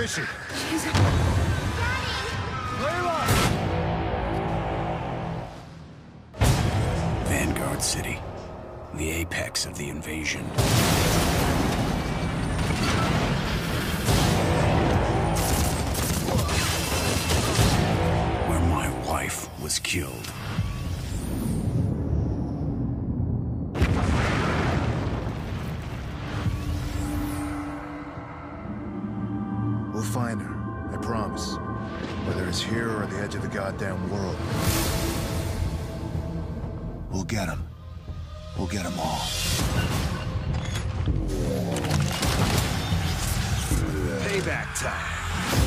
Where is she? She's... Layla! Vanguard City. The apex of the invasion. Where my wife was killed. We'll find her, I promise. Whether it's here or at the edge of the goddamn world. We'll get him. We'll get them all. Payback time.